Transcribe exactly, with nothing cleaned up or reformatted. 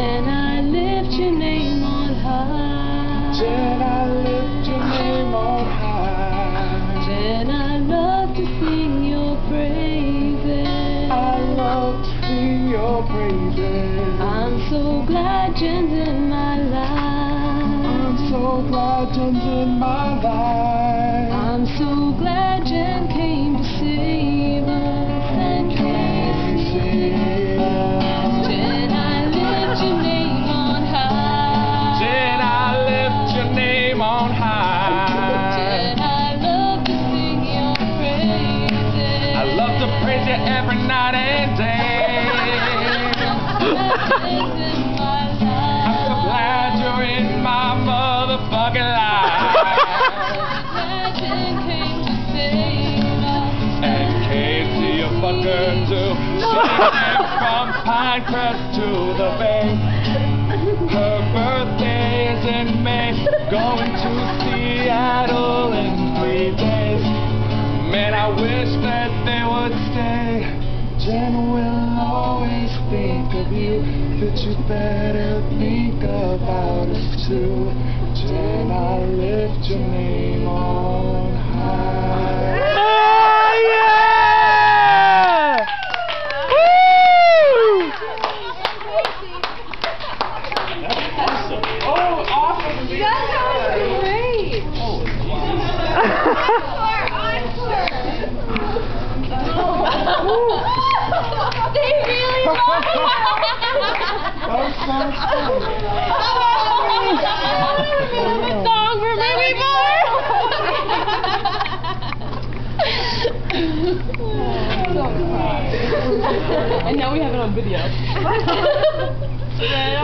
Jen, I lift your name on high. Jen, I lift your name on high. Jen, I love to sing your praises. I love to sing your praises. I'm so glad Jen's in my life. I'm so glad Jen's in my life. I'm so glad Jen came to save us and came to save us. Jen, I lift your name on high. Jen, I lift your name on high. Jen, I love to sing your praises. I love to praise you every night and day. I'm so glad you're in my motherfucking life. And Casey, a fucker too. She came from Pinecrest to the Bay. Her birthday is in May. Going to Seattle in three days. Man, I wish that they would stay. Jen will always think of you, but you better think about us too. Jen, I lift your name on high. Oh yeah! Woo! That's awesome. Oh, awesome. You guys, that was great. Oh, Jesus. They really love it. That was so fun. A song for maybe more. And now we have it on video.